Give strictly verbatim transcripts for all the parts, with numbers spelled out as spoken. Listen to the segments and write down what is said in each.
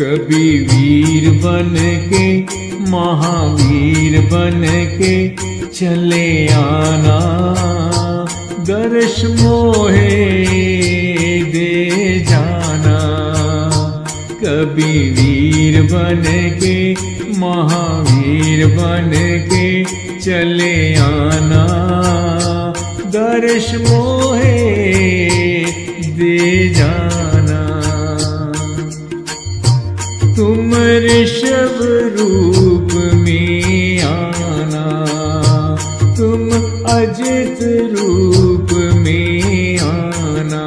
कभी वीर बन के महावीर बन के चले आना, दर्श मोहे दे जाना। कभी वीर बन के महावीर बन के चले आना, दर्श मोहे दे जाना। तुम ऋषभ रूप में आना, तुम अजित रूप में आना।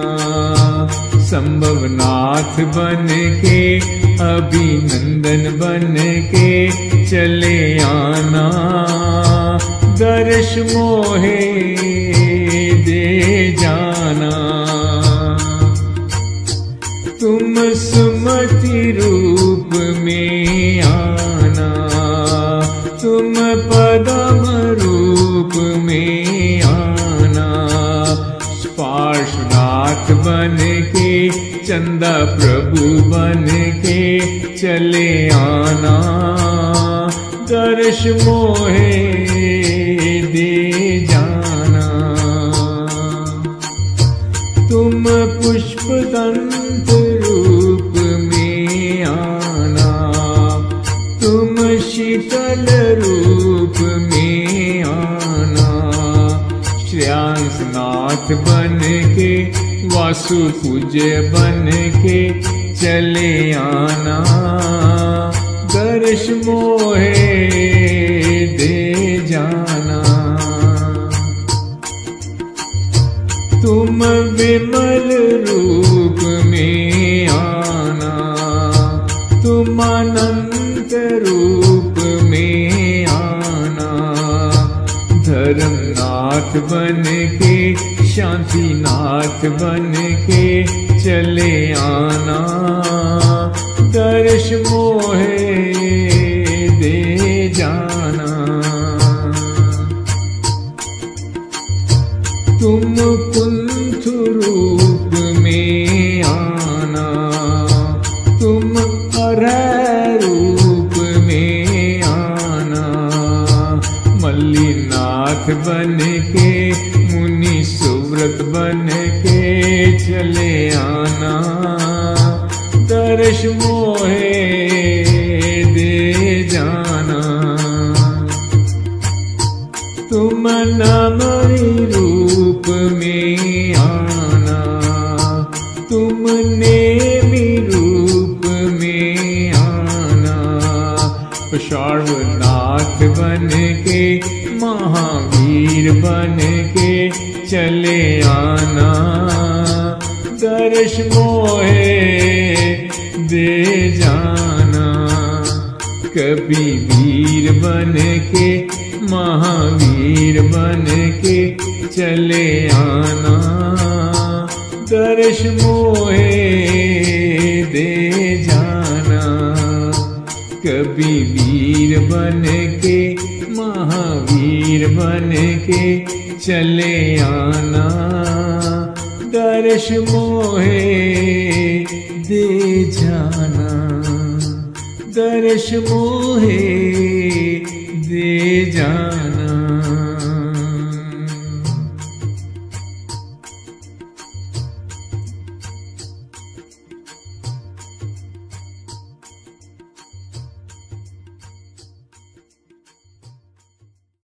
संभवनाथ बन के अभिनंदन बन के चले आना, दर्श मोहे दे जाना। तुम सुमति रूप में आना, तुम पदम रूप में आना। पार्श्वनाथ बन के चंदा प्रभु बन के चले आना, दर्श मोहे दे जाना। तुम पुष्पदंत रूप में आना, तुम शीतल रूप में आना। श्रेयांसनाथ बन के वासु पूज्य बन के चले आना, दर्श मोहे दे जाना। तुम विमल रूप में आना, तुम अनंत रूप में आना। धर्मनाथ बन के शांतिनाथ बन के चले आना, दर्श मोहे दे जाना। तुम कुंथ रूप में आना, तुम अरह रूप में आना। मल्लीनाथ बन के मुनि सुव्रत बन के चले आना, दर्श मोहे दे जाना। तुम नमरी रूप में आना, तुम नेमि रूप में आना। पार्श्वनाथ बन के महावीर बन के चले आना, दर्श मोहे दे जाना। कभी वीर बन के महावीर बन के चले आना, दर्श मोहे दे जाना। कभी वीर बन के महावीर बन के चले आना, दर्श मोहे दे जाना, दर्श मोहे दे जाना।